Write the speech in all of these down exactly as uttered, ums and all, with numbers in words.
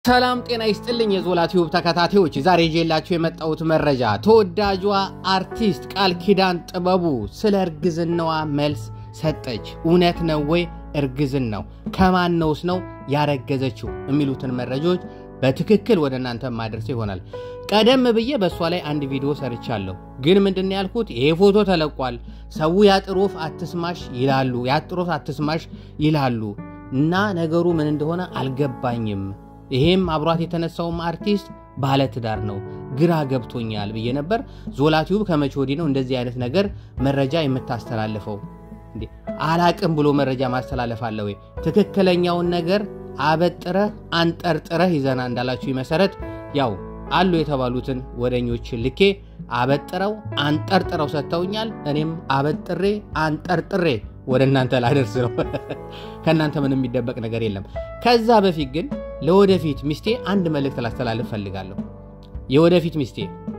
ሰላም ጤና ይስጥልኝ የዞላ ቲዩብ ተከታታዮች ዛሬ ጄላችሁ የመጣሁት መረጃ ተወዳጇ አርቲስት ቃል ኪዳን ጥበቡ ስለ እርግዝናዋ መልስ ሰጠች እውነት ነው ወይ እርግዝናው ከማን ነውስ ነው ያረገዘችው የሚሉትን መረጃዎች በትክክል ወደ እናንተ ማድረስ ይሆናል ቀደም ብዬ በሷ ላይ አንድ ቪዲዮ ሰርቻለሁ ግን ምንድነው ያልኩት ይሄ ፎቶ ተለቋል ሰው ያጥሮፍ አትስማሽ ይላሉ ያጥሮፍ አትስማሽ ይላሉ እና ነገሩ ምን እንደሆነ አልገባኝም ይሄም አብሯት የተነሳው አርቲስት ባለ ትዳር ነው ግራ ገብቶኛል ብዬ ነበር ዞላ ቲዩብ ከመቼ ወዲህ ነው እንደዚህ አይነት ነገር መረጃ የምታስተላልፈው እንዴ አላቅም ብሎ መረጃ ማስተላለፍ አለ ወይ ትክክለኛውን ነገር አበጥረ አንጠርጥረ ይዘና እንዳላችሁ መሰረት ያው አሉ የተባሉትን ወደኞች ልኬ አበጥረው አንጠርጥረው ሰጥተውኛል እኔም አበጥሬ አንጠርጥሬ ወደ እናንተ ላደርስ ነው ከናንተ ምንም የሚደበቅ ነገር የለም ከዛ በፊት ግን ለወደፊት ሚስቴ አንድ መልእክት ላስተላልፍ ፈልጋለሁ የወደፊት ሚስቴ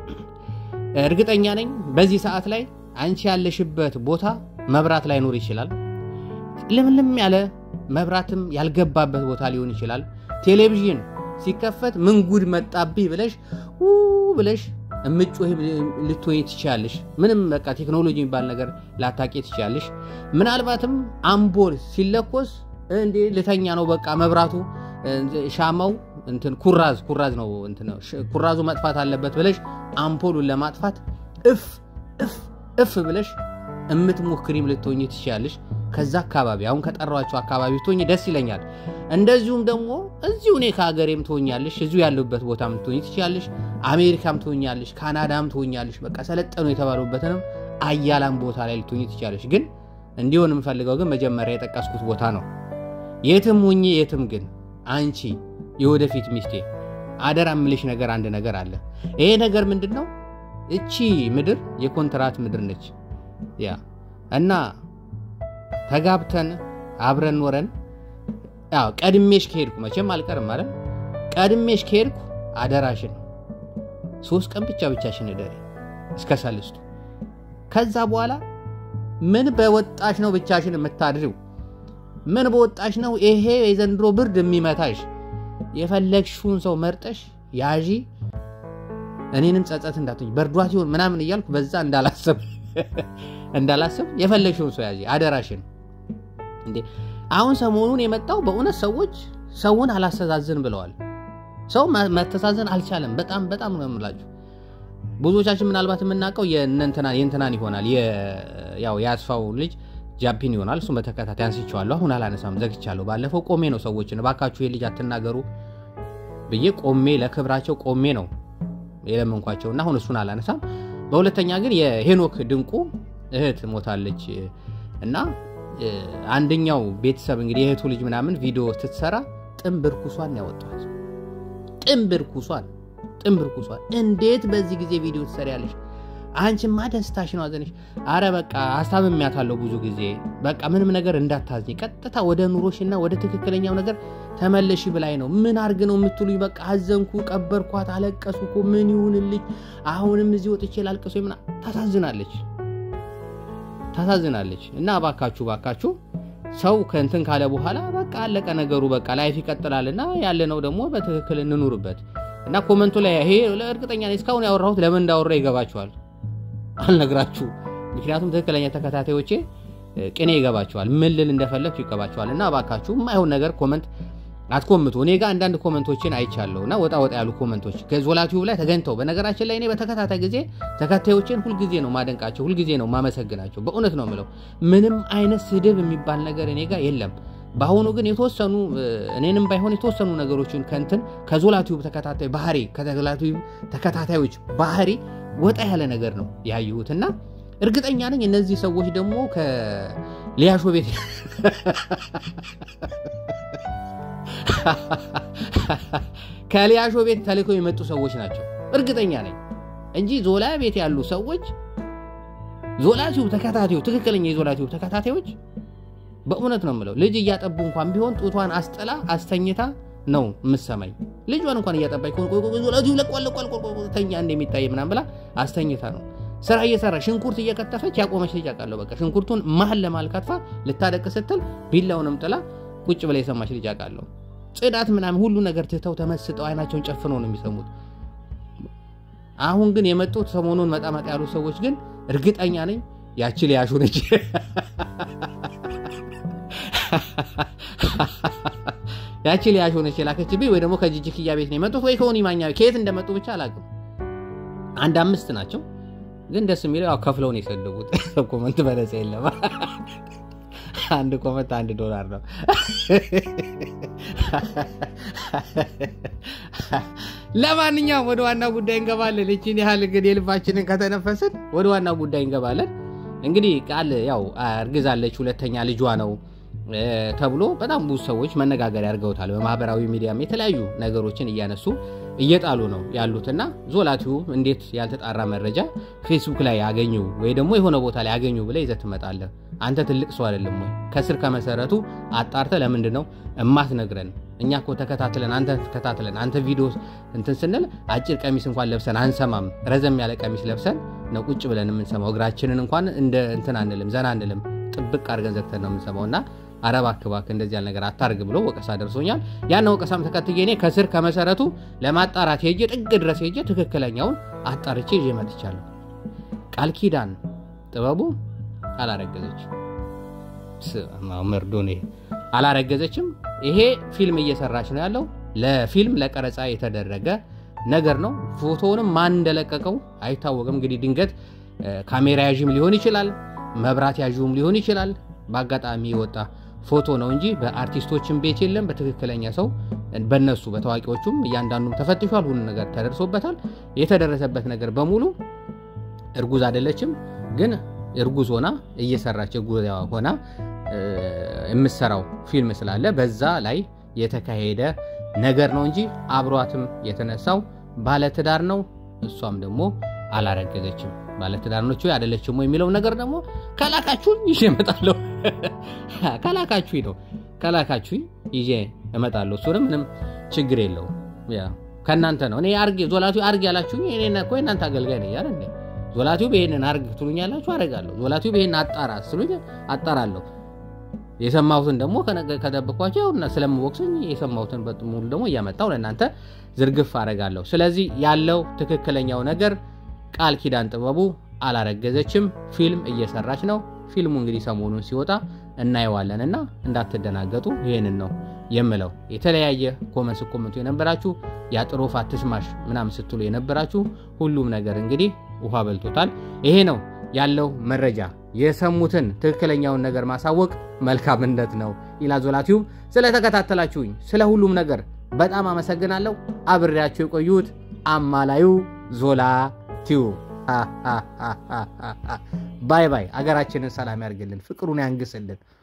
እርግጠኛ ነኝ በዚህ ሰዓት ላይ አንቺ ያለሽበት ቦታ መብራት ላይ ኖር ይችላል ለምንም ያለ መብራትም ያልገባበት ቦታ ሊሆን ይችላል ቴሌቪዥን ሲከፈት ምን ጉድ መጣብኝ ብለሽ ኡ ብለሽ እምጮህ ልትወይ ትችያለሽ ምንም በቃ ቴክኖሎጂ የሚባል ነገር ላታቂ ትችያለሽ ምናልባትም አምፖል ሲለኮስ እንዴ ለተኛ ነው በቃ መብራቱ ሻማው እንትን ኩራዝ ኩራዝ ነው እንትን ኩራዙ መጥፋት አለበት ብለሽ አምፖሉን ለማጥፋት እፍ እፍ እፍ ብለሽ እምትሞክሪም ልትወኝ ትችያለሽ ከዛ አካባቢ አሁን ከጠራዋቸው አካባቢ ትወኝ ደስ ይለኛል እንደዚሁም ደግሞ እዚሁ ኔ ካገሬም ትወኛለሽ እዚሁ ያለበት ቦታም ትወኝ ትችያለሽ አሜሪካም ትወኛለሽ ካናዳም ትወኛለሽ በቃ ሰለጠኑ የተባሉበትንም አያላም ቦታ ላይ ልትወኝ ትችያለሽ ግን እንዲሆን የምፈልገው ግን መጀመሪያ የጠቀስኩት ቦታ ነው የትም ሁኚ የትም ግን አንቺ የወደፊት ሚስቴ አደራ ምልሽ ነገር አንድ ነገር አለ ይሄ ነገር ምንድነው እቺ ምድር የኮንትራት ምድር ነች ያ እና ተጋብተን አብረን ኖረን ያው ቀድሜሽ ከሄድኩ መቼም አልቀርም ማለት ቀድሜሽ ከሄድኩ አደራሽን ሶስት ቀን ብቻ ብቻሽን እደሪ እስከ ሰልስቱ ከዛ በኋላ ምን በወጣሽ ነው ብቻሽን የምታድሪው ምን በወጣሽ ነው ይሄ የዘንድሮ ብርድ የሚመታሽ የፈለግሽውን ሰው መርጠሽ ያጂ እኔንም ጸጸት እንዳትኝ በርዷት ይሁን ምናምን ይያልኩ በዛ እንዳላሰብ እንዳላሰብ የፈለግሽውን ሰው ያጂ አደራሽን እንዴ አሁን ሰሞኑን የመጣው በእውነት ሰዎች ሰውን አላሰዛዝን ብለዋል ሰው መተሳዘን አልቻለም በጣም በጣም ነው የምላችሁ ብዙዎቻችን ምናልባት የምናቀው የእንተና የእንተናን ይሆናል ያው ያስፋው ልጅ ጃፒን ይሆናል እሱ በተከታታይ አንስቻለሁ አሁን አላነሳም ዘግቻለሁ ባለፈው ቆሜ ነው ሰዎችን ባካችሁ የልጅ አትናገሩ በየ ቆሜ ለክብራቸው ቆሜ ነው የለምንኳቸውና አሁን እሱን አላነሳም በሁለተኛ ግን የሄኖክ ድንቁ እህት ሞታለች እና አንደኛው ቤተሰብ እንግዲህ እህቱ ልጅ ምናምን ቪዲዮ ስትሰራ ጥምብርኩሷን ያወጣት ጥምብርኩሷን ጥምብርኩሷን እንዴት በዚህ ጊዜ ቪዲዮ ትሰሪያለሽ አንቺማ ደስታሽ ነው አዘንሽ አረ በቃ አስተምሚያታለሁ ብዙ ጊዜ በቃ ምንም ነገር እንዳታዝኝ ቀጥታ ወደ ኑሮሽና ወደ ትክክለኛው ነገር ተመለሺ ብላይ ነው ምን አርግ ነው የምትሉኝ በቃ አዘንኩ ቀበርኳት አለቀስኩ ምን ይሁንልኝ አሁንም እዚህ ወጥቼ ላልቀስ ወይምና ታሳዝናለች ታሳዝናለች እና ባካችሁ ባካችሁ ሰው ከእንትን ካለ በኋላ በቃ አለቀ ነገሩ በቃ ላይፍ ይቀጥላልና ያለነው ደግሞ በትክክል እንኑርበት እና ኮሜንቱ ላይ ይሄ ለእርግጠኛ ነኝ እስካሁን ያወራሁት ለምን እንዳወራ ይገባችኋል አልነግራችሁ ምክንያቱም ትክክለኛ ተከታታዮቼ ቅኔ ይገባችኋል ምን ልል እንደፈለኩ ይገባችኋልና ባካችሁ ማይሆን ነገር ኮሜንት አትኮምቱ እኔ ጋር አንዳንድ ኮሜንቶችን አይቻለውና ወጣ ወጣ ያሉ ኮሜንቶች ከዞላ ቲዩብ ላይ ተገንተው በነገራችን ላይ እኔ በተከታታይ ጊዜ ተከታታዮችን ሁሉ ጊዜ ነው ማደንቃቸው ሁሉ ጊዜ ነው ማመሰግናቸው በእውነት ነው ምለው ምንም አይነት ስድብ የሚባል ነገር እኔ ጋር የለም ባሁኑ ግን የተወሰኑ እኔንም ባይሆን የተወሰኑ ነገሮችን ከንትን ከዞላ ቲዩብ ተከታታይ ባህሪ ከዞላ ቲዩብ ተከታታዮች ባህሪ ወጣ ያለ ነገር ነው ያዩትና እርግጠኛ ነኝ እነዚህ ሰዎች ደግሞ ከሊያሾ ቤት ከሊያሾ ቤት ተልከው የመጡ ሰዎች ናቸው እርግጠኛ ነኝ እንጂ ዞላ ቤት ያሉ ሰዎች ዞላ ቲዩብ ተከታታዮች ትክክለኛ የዞላ ቲዩብ ተከታታዮች በእውነት ነው የምለው ልጅ ያጠቡ እንኳን ቢሆን ጡቷን አስጠላ አስተኝታ ነው ምሰማኝ ልጅዋን እንኳን ያጠባይ ቆይ ቆይ ዞላ ቲዩብ ለቋል ለቋል ተኛ እንደሚታይ ምናምን ብላ አስተኝታ ነው ስራ እየሰራ ሽንኩርት እየከተፈች ያቆመች ልጅ አቃለው በቃ ሽንኩርቱን መሐል ለማልካትፋ ልታደቅ ስትል ቢላውንም ጥላ ቁጭ ብላ የሰማች ልጅ አቃለው ጽዳት ምናምን ሁሉ ነገር ትተው ተመስጠው አይናቸውን ጨፍነው ነው የሚሰሙት አሁን ግን የመጡት ሰሞኑን መጣመጥ ያሉ ሰዎች ግን እርግጠኛ ነኝ ያቺ ሊያሹ ነች ያቺ ሊያሹ ነች ላከችብኝ ወይ ደግሞ ከጂጂክያ ቤት ነው የመጡት ወይ ከሆነ ማኛ ከየት እንደመጡ ብቻ አላውቅም አንድ አምስት ናቸው ግን ደስ የሚለው ያው ከፍለው ነው የሰደቡት ኮሜንት በለሰ የለም አንድ ኮሜንት አንድ ዶላር ነው ለማንኛውም ወደ ዋናው ጉዳይ እንገባለን እቺን ያህል ግን የልባችንን ከተነፈስን ወደ ዋናው ጉዳይ እንገባለን እንግዲህ ቃል ያው አርግዛለች ሁለተኛ ልጇ ነው ተብሎ በጣም ብዙ ሰዎች መነጋገር ያርገውታል በማህበራዊ ሚዲያም የተለያዩ ነገሮችን እያነሱ እየጣሉ ነው ያሉትና ዞላቲው እንዴት ያልተጣራ መረጃ ፌስቡክ ላይ ያገኙ ወይ ደግሞ የሆነ ቦታ ላይ ያገኙ ብለ ይዘት መጣለ አንተ ትልቅ ሰው አይደለም ወይ ከስር ከመሰረቱ አጣርተ ለምንድነው እማትነግረን እኛኮ ተከታተለን አንተ ተከታተለን አንተ ቪዲዮ እንትን ስንል አጭር ቀሚስ እንኳን ለብሰን አንሰማም ረዘም ያለ ቀሚስ ለብሰን ነው ቁጭ ብለን የምንሰማው እግራችንን እንኳን እንደ እንትን አንልም ዘና አንልም ጥብቅ አርገን ዘግተን ነው የምንሰማውና አረባ አከባክ እንደዚህ ያለ ነገር አታርግ ብሎ ወቀሳ ደርሶኛል ያን ወቀሳም ተከትዬ እኔ ከስር ከመሰረቱ ለማጣራት ሄጄ ጥግ ድረስ ሄጄ ትክክለኛውን አጣርቼ ይዤ መጥቻለሁ ቃል ኪዳን ጥበቡ አላረገዘችም ስማው መርዶኔ አላረገዘችም ይሄ ፊልም እየሰራች ነው ያለው ለፊልም ለቀረጻ የተደረገ ነገር ነው ፎቶውንም ማን እንደለቀቀው አይታወቅም እንግዲህ ድንገት ካሜራ ያዥም ሊሆን ይችላል መብራት ያዥም ሊሆን ይችላል ባጋጣሚ ወጣ ፎቶ ነው እንጂ በአርቲስቶችም ቤት የለም በትክክለኛ ሰው በእነሱ በታዋቂዎቹም እያንዳንዱም ተፈትሿል ሁሉ ነገር ተደርሶበታል የተደረሰበት ነገር በሙሉ እርጉዝ አይደለችም ግን እርጉዝ ሆና እየሰራች እርጉዝ ሆና የምትሰራው ፊልም ስላለ በዛ ላይ የተካሄደ ነገር ነው እንጂ አብሯትም የተነሳው ባለ ትዳር ነው እሷም ደግሞ አላረገዘችም ባለ ትዳር ነው ወይ አይደለችም ወይ የሚለው ነገር ደግሞ ካላካችሁ ይዤ እመጣለሁ ካላካችሁ ነው ካላካችሁ ይዤ እመጣለሁ ሱንም ምንም ችግር የለው ያ ከናንተ ነው እኔ አርግ ዞላቲው አርግ ያላችሁ እኔ እና ኮይ እናንተ አገልጋይ ነኝ አይደል ዞላቲው በእኔን አርግ ትሉኛላችሁ አረጋለሁ ዞላቲው በእኔን አጣራ ስለኝ አጣራለሁ የሰማሁትን ደግሞ ከደበኳቸው እና ስለምወቅሱኝ የሰማሁትን በጥሙል ደግሞ ያመጣው ለእናንተ ዝርግፍ አረጋለሁ ስለዚህ ያለው ትክክለኛው ነገር ቃል ኪዳን ጥበቡ አላረገዘችም ፊልም እየሰራች ነው ፊልሙ እንግዲህ ሰሞኑን ሲወጣ እናየዋለንና እንዳትደናገጡ ይሄንን ነው የምለው የተለያየ ኮመንስ ኮመንቱ የነበራችሁ ያጥሮፋ ትስማሽ ምናምን ስትሉ የነበራችሁ ሁሉም ነገር እንግዲህ ውሃ በልቶታል ይሄ ነው ያለው መረጃ የሰሙትን ትክክለኛውን ነገር ማሳወቅ መልካምነት ነው ኢላዞላቲው ስለተከታተላችሁኝ ስለ ሁሉም ነገር በጣም አመሰግናለሁ አብሬያችሁ የቆዩት አማላዩ ዞላ ቲው ባይ ባይ አገራችንን ሰላም ያርግልን ፍቅሩን ያንግስልን